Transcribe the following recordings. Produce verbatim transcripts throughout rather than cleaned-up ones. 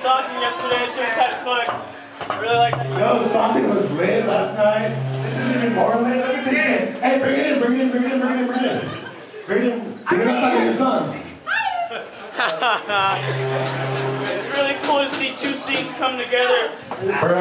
Stockton yesterday. It was tight as fuck. I really like that. Yo, Stockton was lit last night. This isn't even Portland. Look at this shit. Hey, bring it in, bring it in, bring it in, bring it in, bring it in. Bring it in. Bring it up to your sons. It's really cool to see two scenes come together. Bro.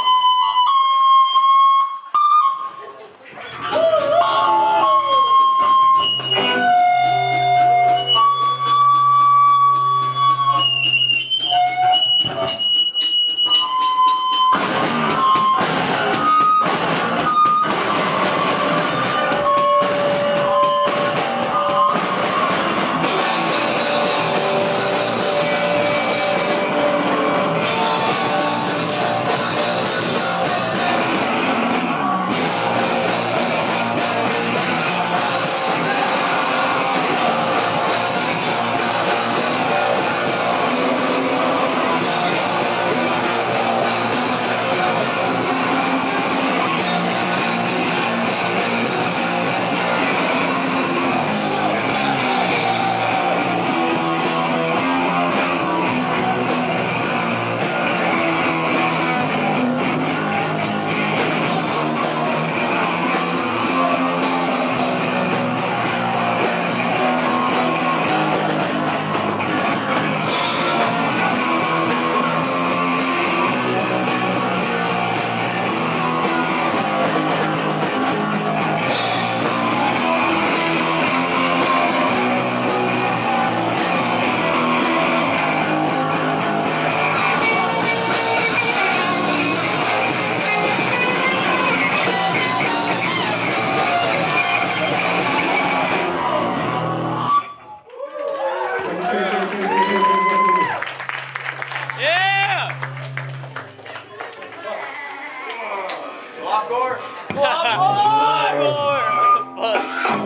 Blockor! Blockor! What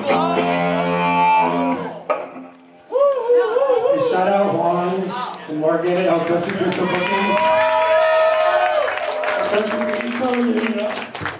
the fuck? Shout out Juan and Morgan and El Custom for some bookings. He's coming in, you know.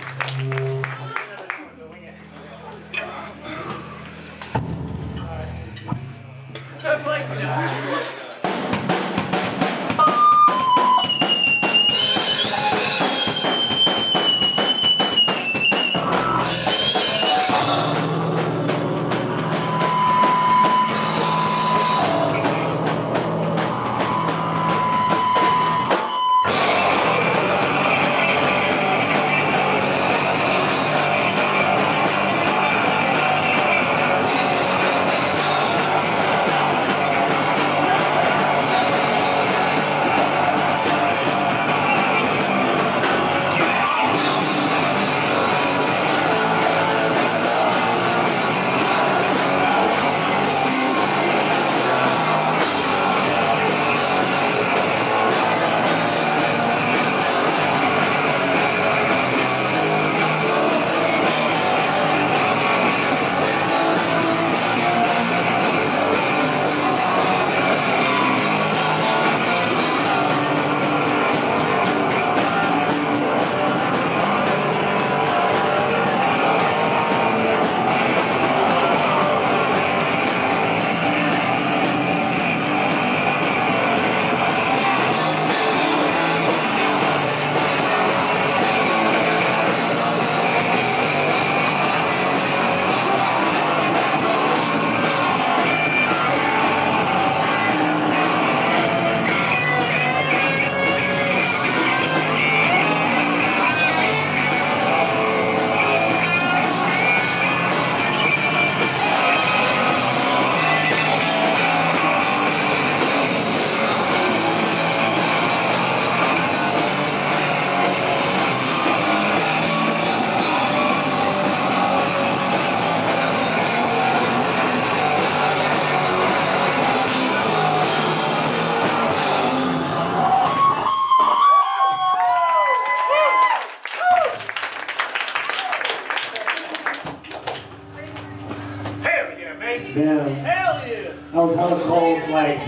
Damn. Hell yeah! I was hella cold like,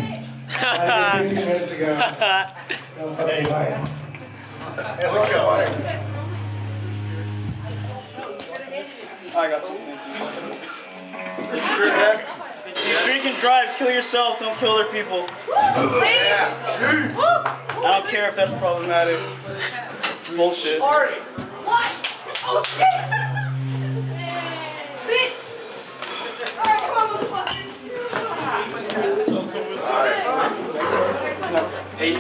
like fifteen minutes ago. No fucking way. Hey, let's go. I got some. You drink and drive, kill yourself, don't kill other people. Please. I don't care if that's problematic. It's bullshit. Sorry. What? Oh shit! Bitch! Alright, come on, motherfucker. Alright. Eight.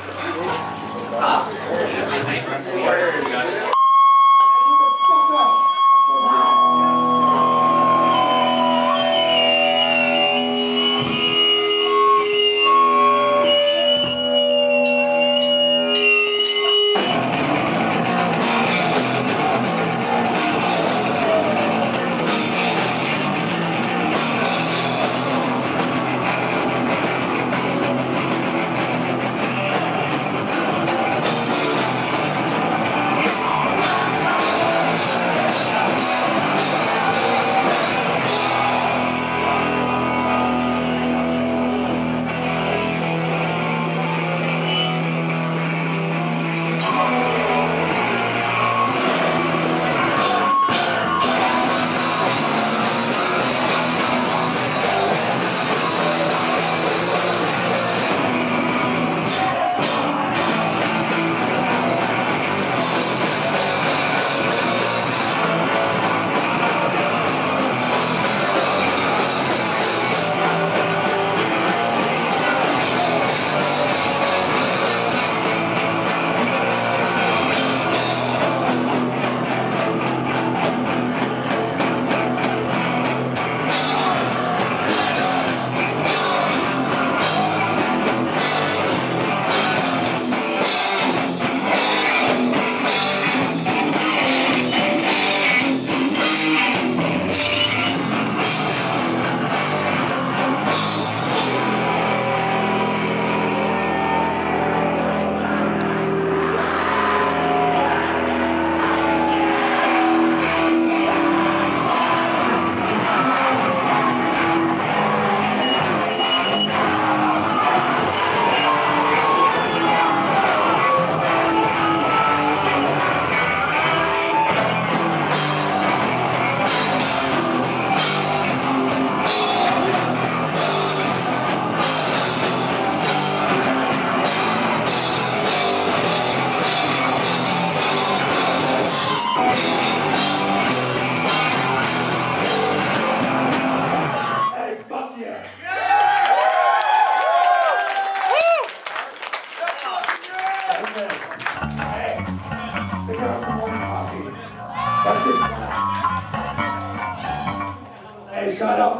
Hey, shut up.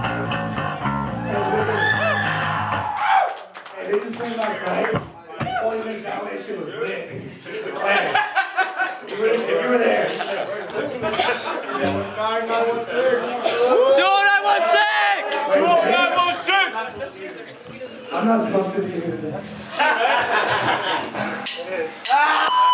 Hey, they just played last night. Holy makes that way, shit was lit. Hey, if you were, if you were there. nine nine one six. two oh nine one six! two oh nine one six! I'm not supposed to be here today. It is.